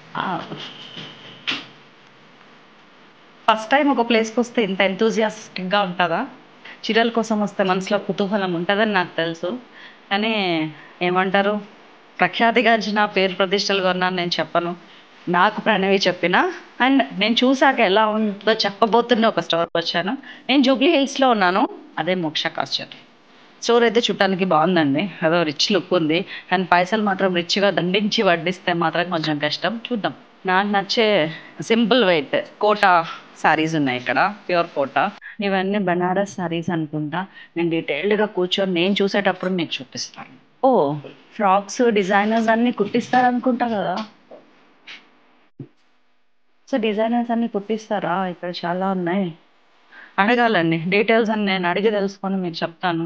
First time ఒక ప్లేస్కి వస్తే ఇంత ఎంతూజియాస్టిక్గా ఉంటుందా? చీరల కోసం వస్తే మనసులో కుతూహలం ఉంటుందని నాకు తెలుసు. కానీ ఏమంటారు, ప్రఖ్యాతిగాంచిన పేరు ప్రతిష్టలు కొన్నాను నేను చెప్పను. నాకు ప్రణవి చెప్పిన అండ్ నేను చూసాక ఎలా ఉంటుందో చెప్పబోతున్న ఒక స్టోర్కి వచ్చాను. నేను జూబ్లీ హిల్స్లో ఉన్నాను, అదే మోక్ష కాస్చర్. స్టోర్ అయితే చూడటానికి బాగుందండి, అదో రిచ్ లుక్ ఉంది. కానీ పైసలు మాత్రం రిచ్గా దండించి వడ్డిస్తే మాత్రం కొంచెం కష్టం. చూద్దాం. నాకు నచ్చే సింపుల్ వెయిట్ కోటా శారీస్ ఉన్నాయి ఇక్కడ, ప్యూర్ కోటా. ఇవన్నీ బనారస్ శారీస్ అనుకుంటా. నేను డీటెయిల్డ్గా కూర్చొని నేను చూసేటప్పుడు మీకు చూపిస్తాను. ఓ, ఫ్రాక్స్ డిజైనర్స్ అన్నీ కుట్టిస్తారనుకుంటా కదా. సో డిజైనర్స్ అన్నీ కుట్టిస్తారా? ఇక్కడ చాలా ఉన్నాయి, అడగాలండి డీటెయిల్స్ అన్ని. నేను అడిగి తెలుసుకొని మీకు చెప్తాను.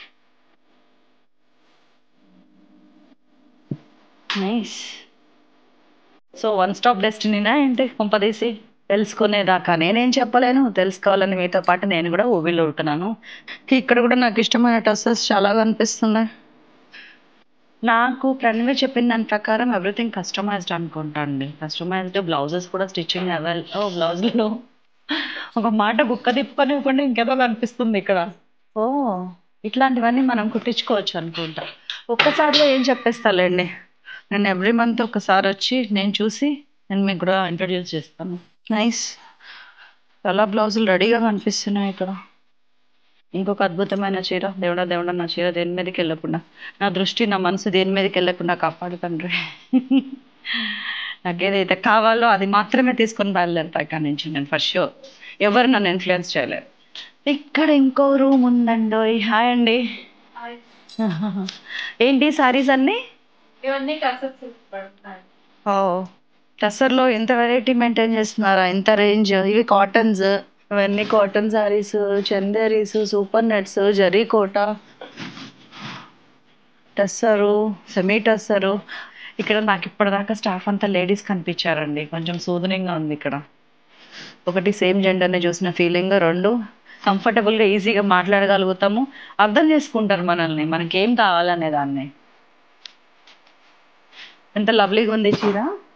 నైస్. సో వన్ స్టాప్ డెస్టినీనా ఏంటి కొంపదీసి? తెలుసుకునేదాకా నేనేం చెప్పలేను, తెలుసుకోవాలని మీతో పాటు నేను కూడా ఊబిలో ఉంటున్నాను. ఇక్కడ కూడా నాకు ఇష్టమైన డ్రెస్సెస్ చాలా కనిపిస్తున్నాయి. నాకు ప్రణవి చెప్పిన దాని ప్రకారం ఎవ్రీథింగ్ కస్టమైజ్డ్ అనుకుంటా అండి. కస్టమైజ్డ్ బ్లౌజెస్ కూడా స్టిచ్చింగ్ బ్లౌజ్లో ఒక మాట గుక్క తిప్పనివ్వకుండా ఇంకేదో కనిపిస్తుంది ఇక్కడ. ఓ, ఇట్లాంటివన్నీ మనం కుట్టించుకోవచ్చు అనుకుంటా. ఒక్కసారిలో ఏం చెప్పేస్తాలేండి, నేను ఎవ్రీ మంత్ ఒకసారి వచ్చి నేను చూసి నేను మీకు కూడా ఇంట్రడ్యూస్ చేస్తాను. నైస్. చాలా బ్లౌజులు రెడీగా కనిపిస్తున్నాయి ఇక్కడ. ఇంకొక అద్భుతమైన చీర. దేవుడా దేవుడా, నా చీర దేని మీదకి వెళ్ళకుండా, నా దృష్టి నా మనసు దేని మీదకి వెళ్ళకుండా కాపాడు తండ్రి. నాకు ఏదైతే కావాలో అది మాత్రమే తీసుకొని బయలుదేరుతా ఇక్కడి నుంచి నేను, ఫర్ షూర్. ఎవరు నన్ను ఇన్ఫ్లుయెన్స్ చేయలేరు. ఇక్కడ ఇంకో రూమ్ ఉందండి. హాయ్ అండి. ఏంటి సారీస్ అన్నీ? ఇవన్నీ ఓ, టసర్లో ఇంత వెరైటీ మెయింటైన్ చేస్తున్నారా, ఇంత రేంజ్. ఇవి కాటన్స్, ఇవన్నీ cotton sarees, Chanderis, super nets, zari Kota, tussar, semi tussar. ఇక్కడ నాకు ఇప్పటిదాకా స్టాఫ్ అంతా లేడీస్ కనిపించారండి, కొంచెం సూదనింగ్గా ఉంది ఇక్కడ. ఒకటి సేమ్ జెండర్ని చూసిన ఫీలింగ్, రెండు కంఫర్టబుల్గా ఈజీగా మాట్లాడగలుగుతాము, అర్థం చేసుకుంటారు మనల్ని, మనకేం కావాలనే దాన్ని. ఎంత లవ్లీగా ఉంది చీర.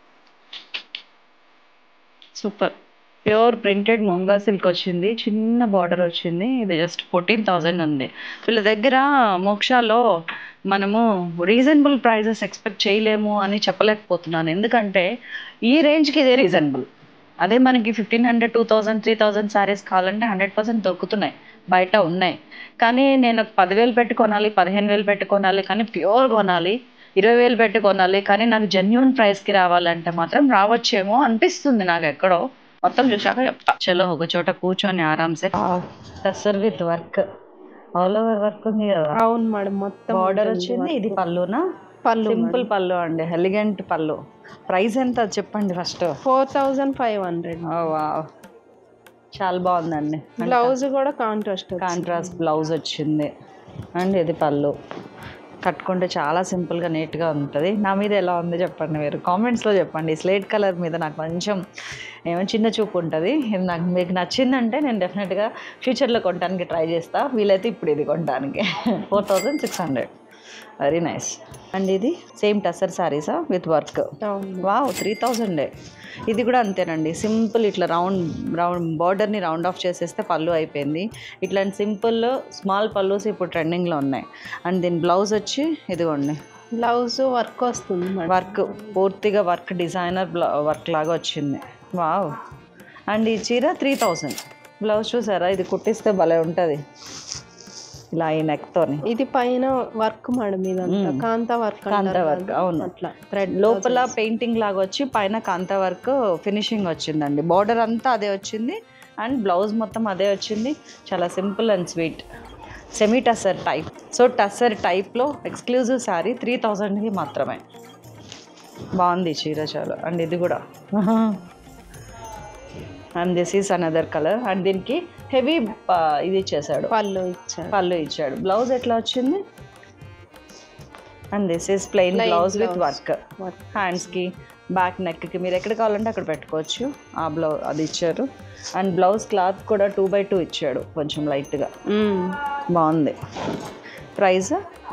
Super. Pure printed munga silk వచ్చింది, చిన్న బార్డర్ వచ్చింది. ఇది జస్ట్ 14,000 ఉంది. వీళ్ళ దగ్గర మోక్షాలో మనము రీజనబుల్ ప్రైజెస్ ఎక్స్పెక్ట్ చేయలేము అని చెప్పలేకపోతున్నాను, ఎందుకంటే ఈ రేంజ్కి ఇదే రీజనబుల్. అదే మనకి 1,500, 2,000, 3,000 శారీస్ కావాలంటే 100% దొరుకుతున్నాయి, బయట ఉన్నాయి. కానీ నేను 10,000 పెట్టి కొనాలి, 15,000 పెట్టి కొనాలి, కానీ ప్యూర్ కొనాలి, 20,000 పెట్టి కొనాలి, కానీ నాకు జెన్యున్ ప్రైస్కి రావాలంటే మాత్రం రావచ్చేమో అనిపిస్తుంది నాకు ఎక్కడో. మొత్తం చూశాక చెప్తా. చలో ఒక చోట కూర్చొని ఆరామ్సే. Tussar with work, all over work ఉంది కదా. అవును మేడం, మొత్తం బార్డర్ వచ్చింది. ఇది పళ్ళునా? పళ్ళు, సింపుల్ పళ్ళు అండి, ఎలిగెంట్ పళ్ళు. ప్రైస్ ఎంత చెప్పండి ఫస్ట్? 4,500. వావ్, చాలా బాగుందండి. బ్లౌజ్ కూడా కాంట్రాస్ట్ బ్లౌజ్ వచ్చింది. అండ్ ఇది పళ్ళు. కట్టుకుంటే చాలా సింపుల్గా నీట్గా ఉంటుంది. నా మీద ఎలా ఉంది చెప్పండి, మీరు కామెంట్స్లో చెప్పండి. స్లేట్ కలర్ మీద నాకు కొంచెం ఏమో చిన్న చూపు ఉంటుంది. ఇది నాకు మీకు నచ్చిందంటే నేను డెఫినెట్గా ఫ్యూచర్లో కొనడానికి ట్రై చేస్తాను, వీలైతే ఇప్పుడు ఇది కొనడానికి. 4,600, వెరీ నైస్. అండ్ ఇది సేమ్ టసర్ శారీసా విత్ వర్క్. వావ్, 3,000. ఇది కూడా అంతేనండి, సింపుల్ ఇట్లా రౌండ్ బార్డర్ని రౌండ్ ఆఫ్ చేసేస్తే పళ్ళు అయిపోయింది. ఇట్లాంటి సింపుల్ స్మాల్ పళ్ళుస్ ఇప్పుడు ట్రెండింగ్లో ఉన్నాయి. అండ్ దీని బ్లౌజ్ వచ్చి ఇదిగోండి, బ్లౌజ్ వర్క్ వస్తుంది, వర్క్ పూర్తిగా వర్క్, డిజైనర్ వర్క్ లాగా వచ్చింది. వావ్. అండ్ ఈ చీర 3,000. బ్లౌజ్ చూసారా, ఇది కుట్టిస్తే భలే ఉంటుంది ఇలా ఈ నెక్తోని. ఇది పైన వర్క్ మేడం, ఇదంతా కాంతా వర్క్. అవును, అట్లా లోపల పెయింటింగ్ లాగా వచ్చి పైన కాంతా వర్క్ ఫినిషింగ్ వచ్చిందండి. బార్డర్ అంతా అదే వచ్చింది అండ్ బ్లౌజ్ మొత్తం అదే వచ్చింది. చాలా simple and sweet, semi tussar type. So tussar టైప్లో ఎక్స్క్లూజివ్ శారీ 3,000కి మాత్రమే. బాగుంది చీర చాలా. అండ్ ఇది కూడా, and this is another colour. And దీనికి హెవీ ఇది ఇచ్చేసాడు, పళ్ళు ఇచ్చాడు. బ్లౌజ్ ఎట్లా వచ్చింది? And this is plain blouse with work. హ్యాండ్స్కి, బ్యాక్ నెక్కి మీరు ఎక్కడ కావాలంటే అక్కడ పెట్టుకోవచ్చు. ఆ బ్లౌజ్ అది ఇచ్చారు. అండ్ బ్లౌజ్ క్లాత్ కూడా 2x2 ఇచ్చాడు, కొంచెం లైట్గా బాగుంది. ప్రైస్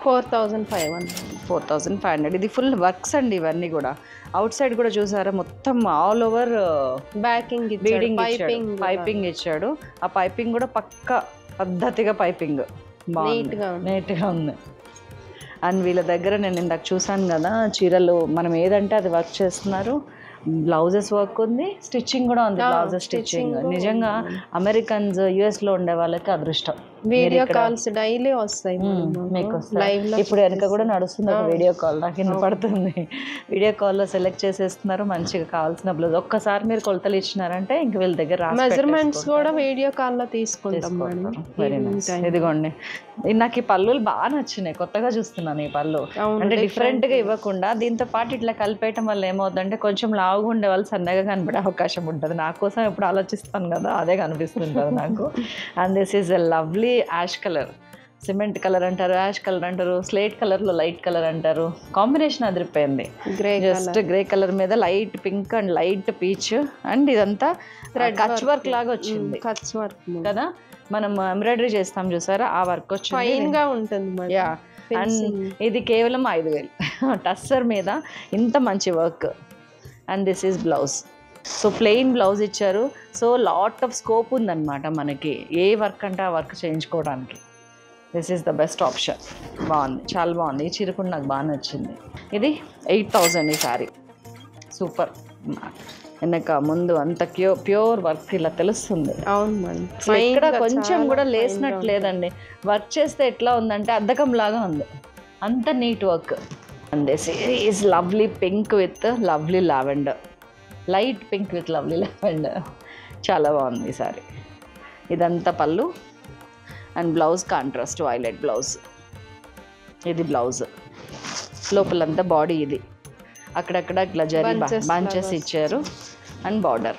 4500. 4500. ఇది ఫుల్ వర్క్స్ అండి ఇవన్నీ కూడా. అవుట్ సైడ్ కూడా చూసారా మొత్తం all over backing beading piping ఇచ్చాడు. ఆ పైపింగ్ కూడా పక్క పద్ధతిగా పైపింగ్ నీట్గా ఉంది. అండ్ వీళ్ళ దగ్గర నేను ఇందాక చూసాను కదా చీరలు, మనం ఏదంటే అది వర్క్ చేస్తున్నారు. బ్లౌజెస్ వర్క్ ఉంది, స్టిచ్చింగ్ కూడా ఉంది. బ్లౌజెస్ స్టిచ్చింగ్ నిజంగా అమెరికన్స్ US లో ఉండే వాళ్ళకి అదృష్టం. వీడియో కాల్స్ డైలీ వస్తాయి మీకు. ఇప్పుడు వెనక కూడా నడుస్తుంది ఒక వీడియో కాల్, నాకు వినపడుతుంది. వీడియో కాల్లో సెలెక్ట్ చేసేస్తున్నారు మంచిగా కావాల్సిన బ్లౌజ్. ఒక్కసారి మీరు కొలతలు ఇచ్చినారంటే ఇంక వీళ్ళ దగ్గర మెజర్మెంట్స్ కూడా వీడియో కాల్లో తీసుకుంటాం. Very nice. ఇదిగోండి, నాకు ఈ పళ్ళులు బాగా నచ్చినాయి. కొత్తగా చూస్తున్నాను ఈ పళ్ళు. అంటే డిఫరెంట్ గా ఇవ్వకుండా దీంతో పాటు ఇట్లా కలిపేయటం వల్ల ఏమవుతుందంటే కొంచెం లావుగా ఉండే వాళ్ళు సన్నగా కనబడే అవకాశం ఉంటుంది. నా కోసం ఎప్పుడు ఆలోచిస్తాను కదా, అదే కనిపిస్తుంటుంది నాకు. And this is a lovely ash colour, cement colour అంటారు, యాష్ కలర్ అంటారు, స్లేట్ కలర్ లో లైట్ కలర్ అంటారు. కాంబినేషన్ అదిరిపోయింది. జస్ట్ గ్రే కలర్ మీద light pink and light peach. And ఇదంతా కచ్ వర్క్ లాగా వచ్చింది. కచ్ వర్క్ కదా, మనం ఎంబ్రాయిడరీ చేస్తాం చూసారా, ఆ వర్క్ వచ్చింది. ఫైన్ గా ఉంటుంది. యా. అండ్ ఇది కేవలం 5000 టస్సర్ మీద ఇంత మంచి work. And this is blouse. So plain blouse ఇచ్చారు. సో లాట్ ఆఫ్ స్కోప్ ఉందన్నమాట మనకి, ఏ వర్క్ అంటే ఆ వర్క్ చేయించుకోవడానికి. This is the best option. బాగుంది, చాలా బాగుంది. ఈ చీర కూడా నాకు బాగా నచ్చింది. ఇది 8000 ఈ సారీ. సూపర్. వెనక ముందు అంత ప్యూర్ వర్క్ ఇలా తెలుస్తుంది. అవును మేడం, ఇక్కడ కొంచెం కూడా లేసినట్టు లేదండి. వర్క్ చేస్తే ఎట్లా ఉందంటే అద్దకం లాగా ఉంది, అంత neat work. And this is lovely pink with lovely lavender, light pink with lovely lavender. చాలా బాగుంది ఈ సారీ. ఇదంతా పళ్ళు. And blouse contrast violet blouse. ఇది బ్లౌజ్. లోపలంతా బాడీ ఇది, అక్కడక్కడ ఇట్లా జరీ బంచెస్ ఇచ్చారు. అండ్ బార్డర్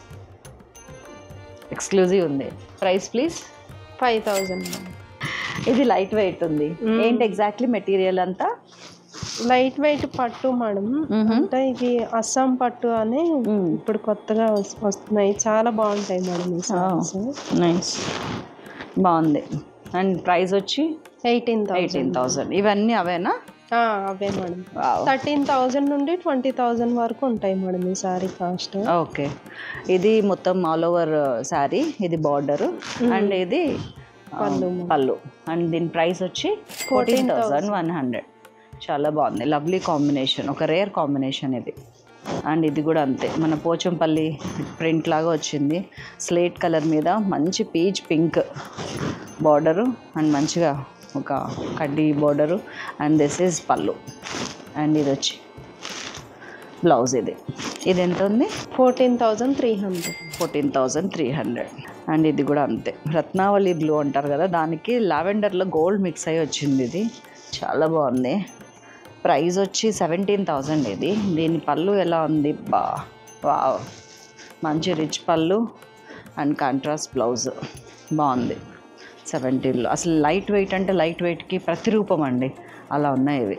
ఎక్స్క్లూజివ్ ఉంది. Price please? 5000. ఇది లైట్ వెయిట్ ఉంది. ఏంటి ఎగ్జాక్ట్లీ మెటీరియల్ అంతా? లైట్ వెయిట్ పట్టు మేడం. అంటే ఇది అస్సాం పట్టు అని ఇప్పుడు కొత్తగా వస్తున్నాయి, చాలా బాగుంటాయి మేడం ఈ సారీస్. నైస్, బాగుంది. అండ్ ప్రైస్ వచ్చి 18,000. ఇవన్నీ అవేనా? అవే మేడం. 13,000 నుండి 20,000 వరకు ఉంటాయి మేడం ఈ సారీ కాస్ట్. ఓకే. ఇది మొత్తం ఆల్ ఓవర్ సారీ. ఇది బార్డర్ అండ్ ఇది పళ్ళు. అండ్ దీని ప్రైస్ వచ్చి 14,100. చాలా బాగుంది, లవ్లీ కాంబినేషన్, ఒక రేర్ కాంబినేషన్ ఇది. అండ్ ఇది కూడా అంతే, మన పోచంపల్లి ప్రింట్ లాగా వచ్చింది. స్లేట్ కలర్ మీద మంచి పీచ్ పింక్ బార్డరు అండ్ మంచిగా ఒక కడ్డీ బార్డరు. అండ్ దిస్ ఈజ్ పళ్ళు. అండ్ ఇది వచ్చి బ్లౌజ్. ఇది ఎంత ఉంది? 14,300. 14,300. అండ్ ఇది కూడా అంతే, రత్నావళి బ్లూ అంటారు కదా, దానికి లావెండర్లో గోల్డ్ మిక్స్ అయ్యి వచ్చింది. ఇది చాలా బాగుంది. ప్రైస్ వచ్చి 17,000 ఇది. దీని పళ్ళు ఎలా ఉంది? వావ్, మంచి రిచ్ పళ్ళు అండ్ కాంట్రాస్ట్ బ్లౌజ్. బాగుంది. 17లో అసలు లైట్ వెయిట్ అంటే లైట్ వెయిట్కి ప్రతిరూపం అండి, అలా ఉన్నాయి ఇవి.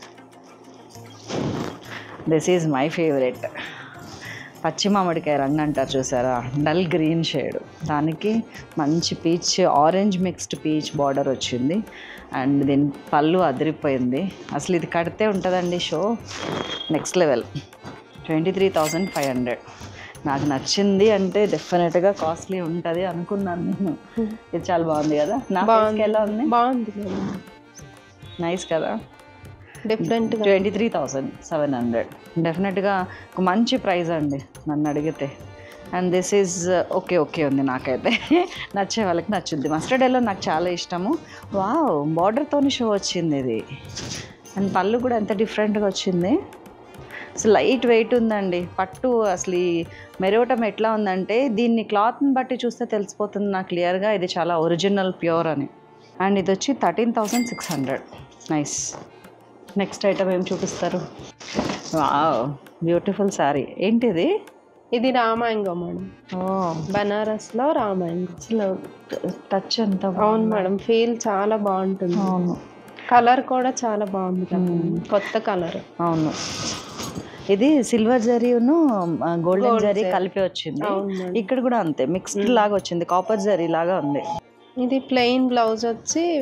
This is my favourite. పచ్చి మామిడికాయ రంగు అంటారు చూసారా, డల్ గ్రీన్ షేడ్, దానికి మంచి peach orange mixed peach border వచ్చింది. అండ్ దీని పళ్ళు అదిరిపోయింది. అసలు ఇది కడితే ఉంటుందండి షో నెక్స్ట్ లెవెల్. 23,500. నాకు నచ్చింది అంటే డెఫినెట్గా కాస్ట్లీ ఉంటుంది అనుకున్నాను నేను. ఇది చాలా బాగుంది కదా, నా ఫేస్కి ఎలా ఉంది? బాగుంది, నైస్ కదా. డిఫరెంట్. 23,700. డెఫినెట్గా ఒక మంచి ప్రైస్ అండి నన్ను అడిగితే. అండ్ దిస్ ఈజ్ ఓకే ఉంది నాకైతే. నచ్చే వాళ్ళకి నచ్చుద్ది. మస్టర్డ్ ఎల్లో నాకు చాలా ఇష్టము. వావ్, బార్డర్తోని షో వచ్చింది ఇది. అండ్ పళ్ళు కూడా ఎంత డిఫరెంట్గా వచ్చింది. అసలు లైట్ వెయిట్ ఉందండి పట్టు. అసలు ఈ మెరవటం ఎట్లా ఉందంటే దీన్ని క్లాత్ని బట్టి చూస్తే తెలిసిపోతుంది నాకు క్లియర్గా ఇది చాలా ఒరిజినల్ ప్యూర్ అని. అండ్ ఇది వచ్చి 13,600. నైస్. నెక్స్ట్ ఐటమ్ ఏం చూపిస్తారు? Wow, beautiful sari. ఏంటిది? ఇది రామాయంగం మేడం. బనారస్లో రామాయంగం. అసలు టచ్ ఎంత. అవును మేడం, ఫీల్ చాలా బాగుంటుంది. అవును, కలర్ కూడా చాలా బాగుంది, కొత్త కలర్. అవును. ఇది సిల్వర్ జరీను గోల్డెన్ జరీ కలిపి వచ్చింది. ఇక్కడ కూడా అంతే మిక్స్డ్ లాగా వచ్చింది, కాపర్ జరీ లాగా ఉంది. ఇది ప్లెయిన్ బ్లౌజ్ వచ్చి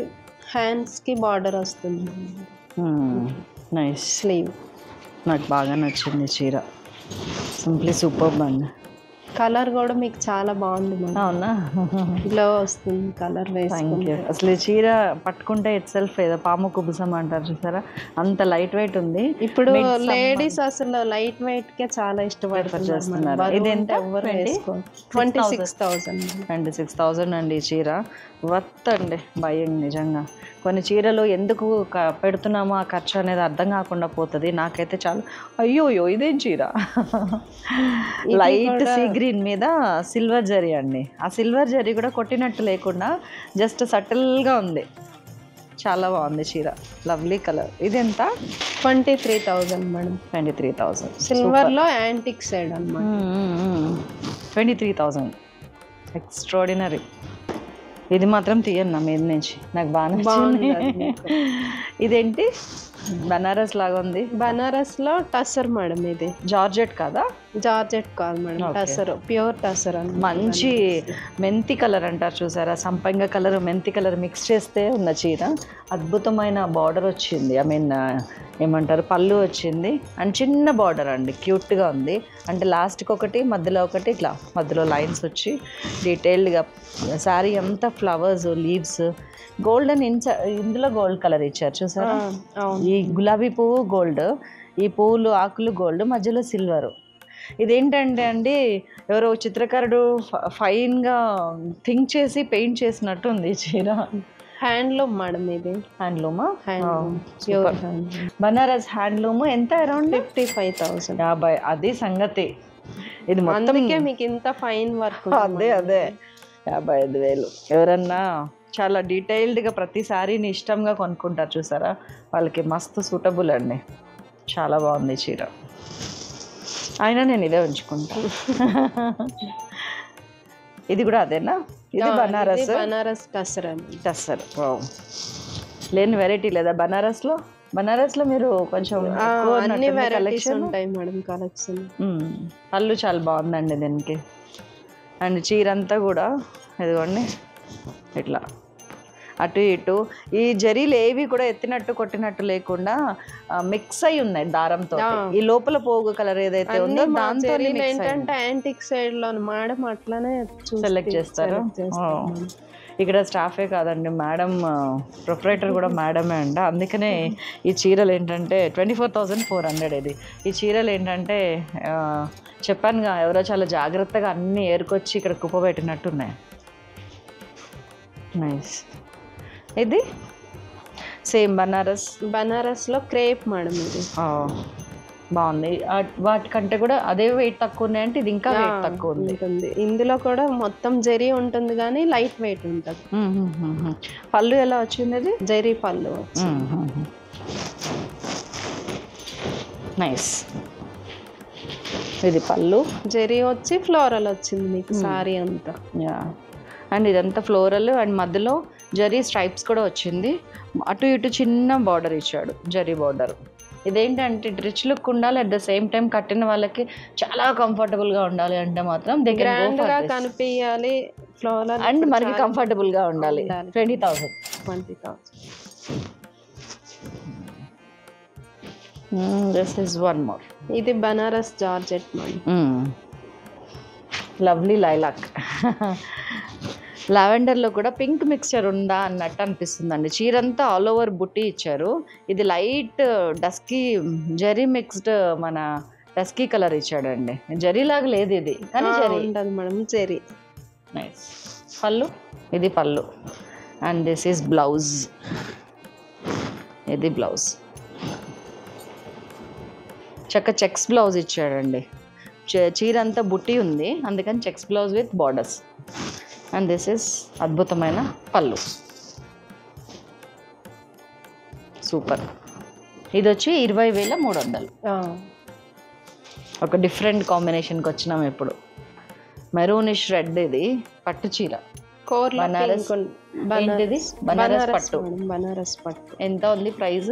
హ్యాండ్స్కి బార్డర్ వస్తుంది. నైస్. స్లీవ్ నాకు బాగా నచ్చింది చీర. సింప్లీ సూపర్బ్ అండి. కలర్ కూడా మీకు చాలా బాగుంది మేడం. అవునా? గ్లో వస్తుంది కలర్ వేసుకుంటే. అసలు ఈ చీర పట్టుకుంటే ఇట్ సెల్ఫ్ ఏదో పాము కుబుసం అంటారు చూసారా, అంత లైట్ వెయిట్ ఉంది. ఇప్పుడు లేడీస్ అసలు లైట్ వెయిట్ కే చాలా ఇష్టపడుతున్నారు. ఇది ఎంత? 26,000. 26,000 అండి ఈ చీర. వర్త్ అండి భయం నిజంగా. కొన్ని చీరలు ఎందుకు పెడుతున్నామో ఆ ఖర్చు అనేది అర్థం కాకుండా పోతుంది. నాకైతే చాలా అయ్యోయ్యో ఇదేం చీర. లైట్ సీ గ్రీన్ మీద సిల్వర్ జరీ అండి. ఆ సిల్వర్ జరీ కూడా కొట్టినట్టు లేకుండా జస్ట్ సటిల్గా ఉంది. చాలా బాగుంది చీర. Lovely colour. ఇది ఎంత? 23,000 మేడం. 23,000 సిల్వర్లో యాంటిక్ సైడ్ అన్నమాట. 23,000 ఎక్స్ట్రాడినరీ. ఇది మాత్రం తీయను నా మీద నుంచి, నాకు బాగా నచ్చింది. ఇదేంటి? బనారస్ లాగా ఉంది. బనారస్ లో టసర్ మేడం. ఇది జార్జెట్ కాదా? జార్జెట్ కాదు మేడం, టసర్, ప్యూర్ టసర్ అని. మంచి మెంతి కలర్ అంటారు చూసారా, సంపంగ కలర్ మెంతి కలర్ మిక్స్ చేస్తే ఉన్న చీర. అద్భుతమైన బార్డర్ వచ్చింది, ఐ మీన్ ఏమంటారు పళ్ళు వచ్చింది. అండ్ చిన్న బార్డర్ అండి, క్యూట్గా ఉంది. అంటే లాస్ట్కి ఒకటి, మధ్యలో ఒకటి, ఇట్లా మధ్యలో లైన్స్ వచ్చి డీటెయిల్డ్గా శారీ అంతా ఫ్లవర్స్, లీవ్స్, గోల్డెన్ ఇందులో గోల్డ్ కలర్ ఇచ్చారు చూసారా. ఈ గులాబీ పువ్వు గోల్డ్, ఈ పువ్వులు ఆకులు గోల్డ్, మధ్యలో సిల్వరు. ఇదేంటంటే అండి ఎవరో చిత్రకారుడు ఫైన్గా థింక్ చేసి పెయింట్ చేసినట్టు ఉంది చీర. Handloom madam. ఇది హ్యాండ్లూమా? హ్యాండ్లూమ్. బనారస్ హ్యాండ్లూమ్. ఎంత? అరౌండ్ 55,000. 50. అది సంగతి. ఇది మొత్తం మీకు ఇంత ఫైన్ వర్క్. అదే 55,000. ఎవరన్నా చాలా డీటెయిల్డ్గా ప్రతి శారీని ఇష్టంగా కొనుక్కుంటారు చూసారా, వాళ్ళకి మస్తు సూటబుల్ అండి. చాలా బాగుంది చీర. అయినా నేను ఇదే ఉంచుకుంటా. ఇది కూడా అదేనా? ఇది బనారస్. బనారస్ టసర్ అండి. టసర్. లేని వెరైటీ లేదా బనారస్లో? బనారస్లో మీరు కొంచెం అన్ని వెరైటీస్ ఉంటాయి మేడం కలెక్షన్. పళ్ళు చాలా బాగుందండి దీనికి. అండ్ చీర అంతా కూడా ఇదిగోండి ఇట్లా అటు ఇటు ఈ జరీలు ఏవి కూడా ఎత్తినట్టు కొట్టినట్టు లేకుండా మిక్స్ అయి ఉన్నాయి దారంతో. ఈ లోపల పోగు కలర్ ఏదైతే ఉందో దాంతో ఏంటంటే యాంటిక్ సైడ్ లో మేడం అట్లానే సెలెక్ట్ చేస్తారు. ఇక్కడ స్టాఫే కాదండి, మేడం ప్రొపరేటర్ కూడా మేడమే అంట. అందుకనే ఈ చీరలు ఏంటంటే 24,400. ఇది ఈ చీరలు ఏంటంటే చెప్పానుగా, ఎవరో చాలా జాగ్రత్తగా అన్నీ ఏరుకొచ్చి ఇక్కడ కుప్పబెట్టినట్టున్నాయి. నైస్. ఇది సేమ్ బనారస్లో క్రేప్ మేడం. ఇది బాగుంది. వాటికంటే కూడా అదే వెయిట్ తక్కువ ఉన్నాయంటే ఇది ఇంకా వెయిట్ తక్కువ ఉంటుంది. ఇందులో కూడా మొత్తం జరీ ఉంటుంది కానీ లైట్ వెయిట్ ఉంటుంది. పళ్ళు ఎలా వచ్చింది? అది జరీ పళ్ళు. నైస్. ఇది పళ్ళు, జరీ వచ్చి ఫ్లోరల్ వచ్చింది మీకు సారీ అంతా. అండ్ ఇదంతా ఫ్లోరల్ అండ్ మధ్యలో జరీ స్ట్రైప్స్ కూడా వచ్చింది. అటు ఇటు చిన్న బార్డర్ ఇచ్చాడు, జరీ బార్డర్. ఇదేంటంటే రిచ్ లుక్ ఉండాలి, అట్ ద సేమ్ టైం కట్టిన వాళ్ళకి చాలా కంఫర్టబుల్గా ఉండాలి అంటే మాత్రం గ్రాండ్గా కనిపించాలి ఫ్లోరల్ అండ్ మనకి కంఫర్టబుల్గా ఉండాలి. 20,000. This is one more. ఇది బనారస్ జార్జెట్ లవ్లీ లైలాక్. లావెండర్లో కూడా పింక్ మిక్స్చర్ ఉందా అన్నట్టు అనిపిస్తుందండి. చీరంతా ఆల్ ఓవర్ బుట్టి ఇచ్చారు. ఇది లైట్ డస్కీ జరీ మిక్స్డ్ మన డస్కీ కలర్ ఇచ్చాడండి. జరీ లాగా లేదు ఇది, కానీ జరీ ఉంటుంది మేడం. జరీ. నైస్. పళ్ళు, ఇది పళ్ళు. And this is blouse. ఇది బ్లౌజ్. చక్క చెక్స్ బ్లౌజ్ ఇచ్చాడండి. చీర అంతా బుట్టి ఉంది, అందుకని checks blouse with borders. And this is అద్భుతమైన పళ్ళు. సూపర్. ఇది వచ్చి 20,300. ఒక డిఫరెంట్ కాంబినేషన్కి వచ్చినాం ఇప్పుడు. Maroonish red. ఇది పట్టు చీర. బనారస్ పట్టు. బనారస్ పట్టు. ఎంత ఉంది ప్రైస్?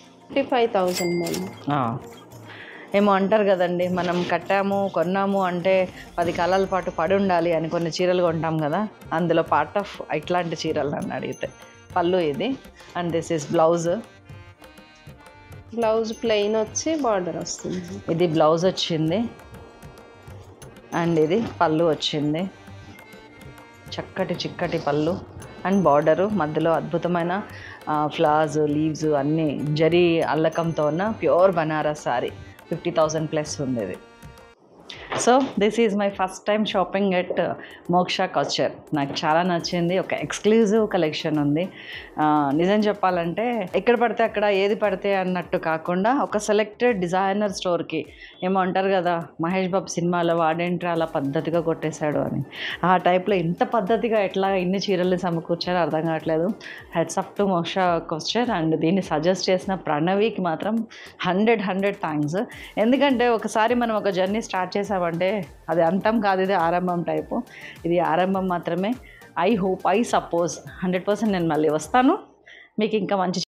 55,000. ఏమో అంటారు కదండి, మనం కట్టాము కొన్నాము అంటే 10 కాలాల పాటు పడి ఉండాలి అని కొన్ని చీరలు కొంటాం కదా, అందులో పార్ట్ ఆఫ్ ఇట్లాంటి చీరలు నన్ను అడిగితే పళ్ళు ఇది. And this is blouse. Blouse plain వచ్చి బార్డర్ వస్తుంది. ఇది బ్లౌజ్ వచ్చింది అండ్ ఇది పళ్ళు వచ్చింది. చిక్కటి పళ్ళు అండ్ బార్డరు, మధ్యలో అద్భుతమైన ఫ్లవర్స్, లీవ్స్ అన్నీ జరీ అల్లకంతో ఉన్న ప్యూర్ బనారస్ సారీ. 50,000 ప్లస్ ఉంది ఇది. So this is my first time shopping at Moksha Culture. నాకు చాలా నచ్చింది. ఒక ఎక్స్క్లూజివ్ కలెక్షన్ ఉంది. నిజం చెప్పాలంటే ఎక్కడ పడితే అక్కడ ఏది పడితే అన్నట్టు కాకుండా ఒక సెలెక్టెడ్ డిజైనర్ స్టోర్కి, ఏమో అంటారు కదా మహేష్ బాబు సినిమాలో వాడేంట్రా అలా పద్ధతిగా కొట్టేశాడు అని, ఆ టైప్లో ఇంత పద్ధతిగా ఎట్లా ఇన్ని చీరల్ని సమకూర్చారో అర్థం కావట్లేదు. Heads up to Moksha Culture. And దీన్ని సజెస్ట్ చేసిన ప్రణవికి మాత్రం 100 థ్యాంక్స్. ఎందుకంటే ఒకసారి మనం ఒక జర్నీ స్టార్ట్ చేసామంటే అది అంతం కాదు, ఇది ఆరంభం టైపు. ఇది ఆరంభం మాత్రమే. ఐ హోప్, ఐ సపోజ్ 100% నేను మళ్ళీ వస్తాను. మీకు ఇంకా మంచి